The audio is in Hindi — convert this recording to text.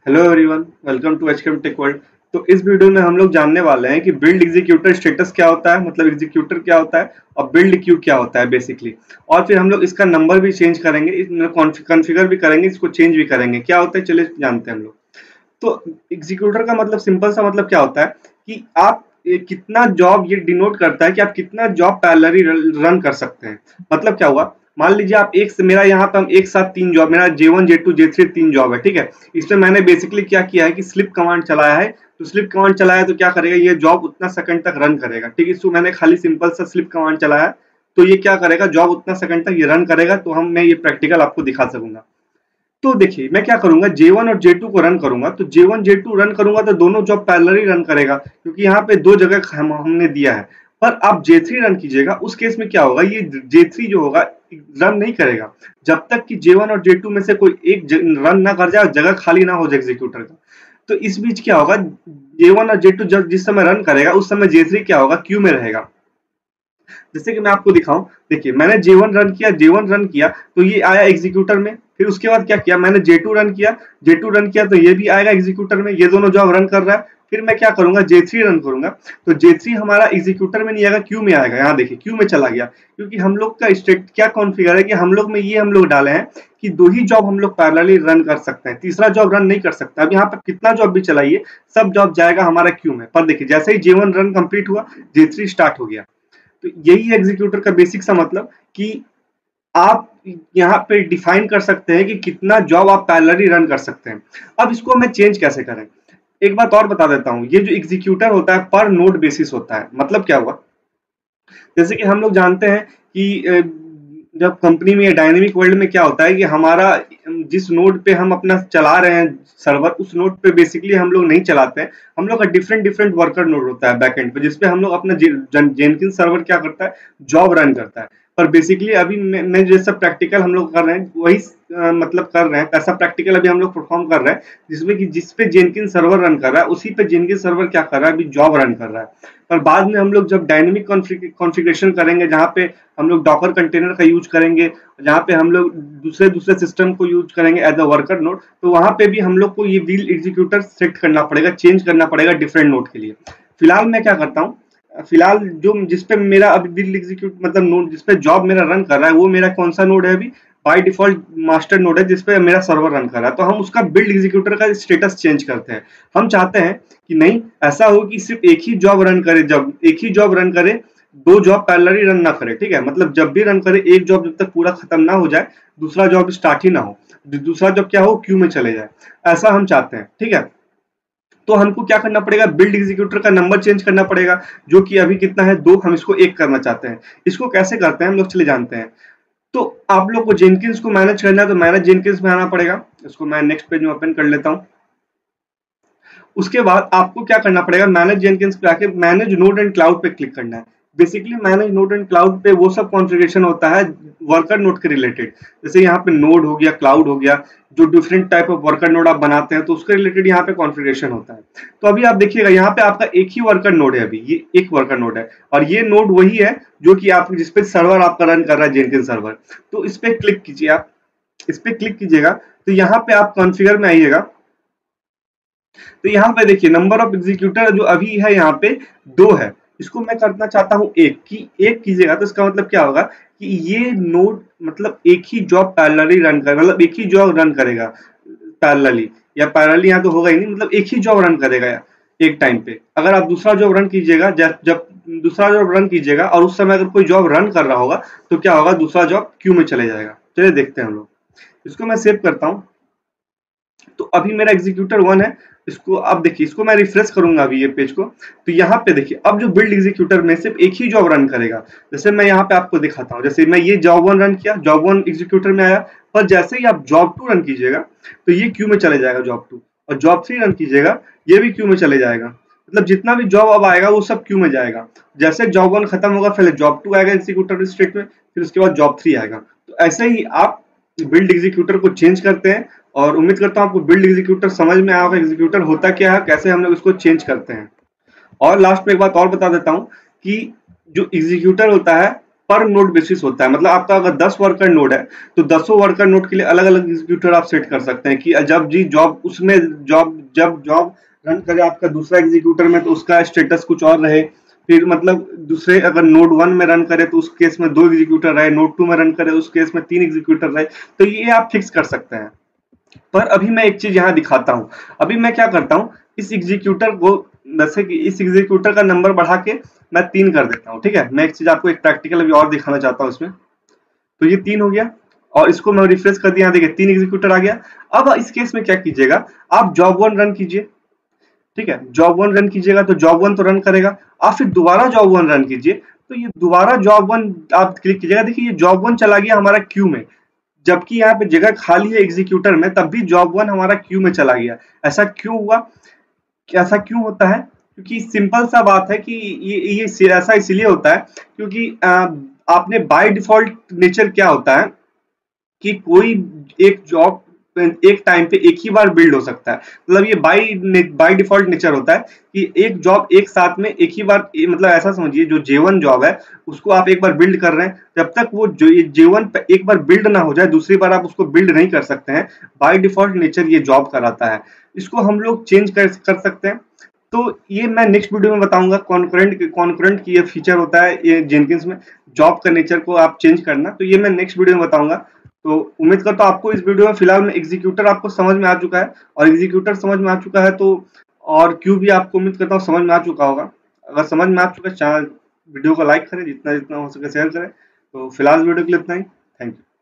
Hello everyone, welcome to HKM tech world. तो इस वीडियो में हम लोग जानने वाले हैं कि बिल्ड एग्जीक्यूटर स्टेटस क्या होता है, मतलब एग्जीक्यूटर क्या होता है और बिल्ड क्यू क्या होता है बेसिकली। और फिर हम लोग इसका नंबर भी चेंज करेंगे, कॉन्फ़िगर भी करेंगे, इसको चेंज भी करेंगे। क्या होता है चलिए जानते हैं हम लोग। तो एग्जीक्यूटर का मतलब सिंपल सा मतलब क्या होता है कि आप कितना जॉब ये डिनोट करता है कि आप कितना जॉब पैरेलली रन कर सकते हैं। मतलब क्या हुआ, मान लीजिए आप एक से मेरा यहाँ पे हम एक साथ तीन जॉब, मेरा J1 J2 J3 तीन जॉब है, ठीक है। इसमें मैंने बेसिकली क्या किया है कि स्लिप कमांड चलाया है। तो स्लिप कमांड चलाया तो क्या करेगा, ये जॉब उतना सेकंड तक रन करेगा, ठीक है। इसको मैंने खाली सिंपल सा स्लिप कमांड चलाया, तो ये क्या करेगा, जॉब उतना सेकंड तक ये रन करेगा। तो मैं ये प्रैक्टिकल आपको दिखा सकूंगा। तो देखिए मैं क्या करूंगा, J1 और J2 को रन करूंगा। तो J1 J2 रन करूंगा तो दोनों जॉब पैरेलली रन करेगा, क्योंकि यहाँ पे दो जगह हमने दिया है। पर आप J3 रन कीजिएगा, उस केस में क्या होगा, ये J3 जो होगा रन नहीं करेगा जब तक कि J1 और J2 में से कोई एक रन ना कर जाए, जगह खाली ना हो जाए एग्जीक्यूटर का। तो इस बीच क्या होगा, J1 और J2 जब जिस समय रन करेगा उस समय J3 क्या होगा, क्यू में रहेगा। जैसे कि मैं आपको दिखाऊं, देखिए मैंने J1 रन किया तो ये आया एग्जीक्यूटर में। फिर उसके बाद क्या किया, मैंने J2 रन किया तो ये भी आएगा एग्जीक्यूटर में। ये दोनों जॉब रन कर रहा है। फिर मैं क्या करूंगा, J3 रन करूंगा। तो J3 हमारा एग्जीक्यूटर में नहीं आएगा, क्यू में आएगा। यहाँ देखिए क्यू में चला गया, क्योंकि हम लोग का स्टेट क्या कॉन्फ़िगर है कि हम लोग में ये हम लोग डाले हैं कि दो ही जॉब हम लोग पैरेलली रन कर सकते हैं, तीसरा जॉब रन नहीं कर सकता। अब यहाँ पर कितना जॉब भी चलाइए, सब जॉब जाएगा हमारा क्यू में। पर देखिए जैसे ही J1 रन कंप्लीट हुआ, J3 स्टार्ट हो गया। तो यही है एग्जीक्यूटर का बेसिक सा मतलब कि आप यहाँ पे डिफाइन कर सकते हैं कि कितना जॉब आप पैरेलली रन कर सकते हैं। अब इसको हमें चेंज कैसे करें, एक बात और बता देता हूँ। ये जो एग्जीक्यूटर होता है पर नोड बेसिस होता है। मतलब क्या हुआ, जैसे कि हम लोग जानते हैं कि जब कंपनी में या डायनेमिक वर्ल्ड में क्या होता है कि हमारा जिस नोड पे हम अपना चला रहे हैं सर्वर, उस नोड पे बेसिकली हम लोग नहीं चलाते हैं। हम लोग का डिफरेंट डिफरेंट वर्कर नोड होता है बैकएंड पे, जिसपे हम लोग अपना जेनकिंस सर्वर क्या करता है, जॉब रन करता है। पर बेसिकली अभी मैं जैसा प्रैक्टिकल हम लोग कर रहे हैं वही मतलब कर रहे हैं, ऐसा प्रैक्टिकल अभी हम लोग परफॉर्म कर रहे हैं जिसमें कि जिस पे जेनकिंस सर्वर रन कर रहा है उसी पे जेनकिंस सर्वर क्या कर रहा है, अभी जॉब रन कर रहा है। पर बाद में हम लोग जब डायनेमिक कॉन्फ़िगरेशन करेंगे, जहाँ पे हम लोग डॉकर कंटेनर का यूज करेंगे, जहाँ पे हम लोग दूसरे दूसरे सिस्टम को यूज करेंगे एज अ वर्कर नोड, तो वहाँ पे भी हम लोग को ये व्हील एग्जीक्यूटर सेट करना पड़ेगा, चेंज करना पड़ेगा डिफरेंट नोड के लिए। फिलहाल मैं क्या करता हूँ, फिलहाल जो जिसपे मेरा अभी बिल्ड एग्जीक्यूट मतलब नोड जिसपे जॉब मेरा रन कर रहा है, वो मेरा कौन सा नोड है, अभी बाय डिफॉल्ट मास्टर नोड है जिसपे मेरा सर्वर रन कर रहा है। तो हम उसका बिल्ड एग्जीक्यूटर का स्टेटस चेंज करते हैं। हम चाहते हैं कि नहीं ऐसा हो कि सिर्फ एक ही जॉब रन करे, जब एक ही जॉब रन करे, दो जॉब पैरेलली रन ना करे, ठीक है। मतलब जब भी रन करे एक जॉब जब तक पूरा खत्म ना हो जाए, दूसरा जॉब स्टार्ट ही ना हो, दूसरा जॉब क्या हो, क्यू में चले जाए, ऐसा हम चाहते हैं, ठीक है। तो हमको क्या करना पड़ेगा, बिल्ड एग्जीक्यूटर का नंबर चेंज करना पड़ेगा, जो कि अभी कितना है, दो। हम इसको एक करना चाहते हैं। इसको कैसे करते हैं हम लोग चले जानते हैं। तो आप लोग को जेनकिंस को मैनेज करना है, तो मैनेज जेनकिंस में आना पड़ेगा। इसको मैं नेक्स्ट पेज में ओपन कर लेता हूं। उसके बाद आपको क्या करना पड़ेगा, मैनेज जेनकिंस पे आके मैनेज नोड एंड क्लाउड पे क्लिक करना है। Basically manage node and cloud पे वो सब कॉन्फ़िगरेशन होता है वर्कर नोड के रिलेटेड। जैसे यहाँ पे नोड हो गया, क्लाउड हो गया, जो different type of worker node आप बनाते हैं तो उसके रिलेटेड यहाँ पे कॉन्फ़िगरेशन होता है। तो अभी आप देखिएगा यहाँ पे आपका एक ही वर्कर नोड है, अभी ये एक वर्कर नोड है और ये नोड वही है जो कि आप जिसपे सर्वर आपका रन कर रहा है, जेनकिंस सर्वर। तो इस पे क्लिक कीजिए, आप इस पे क्लिक कीजिएगा तो यहाँ पे आप कॉन्फ़िगर में आइएगा। तो यहाँ पे देखिए नंबर ऑफ एग्जीक्यूटर जो अभी है यहाँ पे दो है, इसको मैं करना चाहता हूँ एक की, एक कीजिएगा। तो इसका मतलब क्या होगा कि ये नोड मतलब एक ही जॉब पैरेलली रन कर, मतलब एक ही जॉब रन करेगा पैरेलली, या पैरेलली यहाँ तो होगा ही नहीं, मतलब एक ही जॉब रन करेगा एक टाइम पे। अगर आप दूसरा जॉब रन कीजिएगा, जब दूसरा जॉब रन कीजिएगा और उस समय अगर कोई जॉब रन कर रहा होगा तो क्या होगा, दूसरा जॉब क्यू में चले जाएगा। चलिए देखते हैं हम लोग। इसको मैं सेव करता हूँ। तो अभी मेरा एग्जीक्यूटर 1 है। इसको अब देखिए, इसको मैं रिफ्रेश करूंगा अभी ये पेज को, तो यहाँ पे देखिए अब जो बिल्ड एग्जीक्यूटर में सिर्फ एक ही जॉब रन करेगा। जैसे मैं यहाँ पे आपको दिखाता हूँ, जैसे मैं ये जॉब 1 रन किया, जॉब 1 एग्जीक्यूटर में आया। पर जैसे ही आप जॉब 2 रन कीजिएगा तो ये क्यू में चले जाएगा जॉब 2, और जॉब 3 रन कीजिएगा ये भी क्यू में चले जाएगा। मतलब जितना भी जॉब अब आएगा वो सब क्यू में जाएगा। जैसे जॉब 1 खत्म होगा पहले जॉब 2 आएगा एग्जीक्यूटर स्टेट में, फिर उसके बाद जॉब 3 आएगा। तो ऐसे ही आप बिल्ड एग्जीक्यूटर को चेंज करते हैं। और उम्मीद करता हूँ आपको बिल्ड एग्जीक्यूटर समझ में आया होगा, एग्जीक्यूटर होता क्या है, कैसे हम लोग इसको चेंज करते हैं। और लास्ट में एक बात और बता देता हूँ कि जो एग्जीक्यूटर होता है पर नोड बेसिस होता है। मतलब आपका अगर 10 वर्कर नोड है तो 10 वर्कर नोड के लिए अलग अलग एग्जीक्यूटर आप सेट कर सकते हैं कि जब जी जॉब उसमें जब जॉब रन करे आपका दूसरा एग्जीक्यूटर में तो उसका स्टेटस कुछ और रहे। फिर मतलब दूसरे अगर नोड 1 में रन करे तो उस केस में 2 एग्जीक्यूटर रहे, नोड 2 में रन करे उस केस में 3 एग्जीक्यूटर रहे। तो ये आप फिक्स कर सकते हैं। पर अभी मैं एक चीज यहाँ दिखाता हूँ। अभी मैं क्या करता हूँ, इस एग्जीक्यूटर को जैसे कि इस एग्जीक्यूटर का नंबर बढ़ा के मैं 3 कर देता हूँ। ठीक है, मैं एक चीज आपको एक प्रैक्टिकल अभी और दिखाना चाहता हूँ इसमें। तो ये 3 हो गया और इसको मैं रिफ्रेश कर दिया, देखिए 3 एग्जीक्यूटर आ गया। अब इस केस में क्या कीजिएगा, आप जॉब 1 रन कीजिए। ठीक है, जॉब 1 रन कीजिएगा तो जॉब 1 तो रन करेगा। आप फिर दोबारा जॉब 1 रन कीजिए तो ये दोबारा जॉब 1 आप क्लिक कीजिएगा, देखिए ये जॉब 1 चला गया हमारा क्यू में, जबकि यहाँ पे जगह खाली है एग्जीक्यूटर में, तब भी जॉब 1 हमारा क्यू में चला गया। ऐसा क्यों हुआ? ऐसा क्यों होता है? क्योंकि सिंपल सा बात है कि ये ऐसा इसलिए होता है क्योंकि आपने बाय डिफॉल्ट नेचर क्या होता है कि कोई एक जॉब एक टाइम पे एक ही बार बिल्ड हो सकता है। मतलब ये बाय डिफॉल्ट नेचर होता है कि एक जॉब एक साथ में एक ही बार मतलब ऐसा समझिए जो J1 जॉब है उसको आप एक बार बिल्ड कर रहे हैं, जब तक वो जो ये J1 एक बार बिल्ड ना हो जाए दूसरी बार आप उसको बिल्ड नहीं कर सकते हैं। बाय डिफॉल्ट नेचर ये जॉब कराता है, इसको हम लोग चेंज कर सकते हैं। तो ये मैं नेक्स्ट वीडियो में बताऊंगा। कॉन्करेंट की ये फीचर होता है ये जेनकिंस में, जॉब का नेचर को आप चेंज करना, तो ये मैं नेक्स्ट वीडियो में बताऊंगा। तो उम्मीद करता हूँ आपको इस वीडियो में फिलहाल में एग्जीक्यूटर आपको समझ में आ चुका है, और एग्जीक्यूटर समझ में आ चुका है तो और क्यों भी आपको उम्मीद करता हूँ समझ में आ चुका होगा। अगर समझ में आ चुका है, चैनल वीडियो को लाइक करें, जितना जितना हो सके शेयर करें। तो फिलहाल वीडियो के लिए इतना ही। Thank you.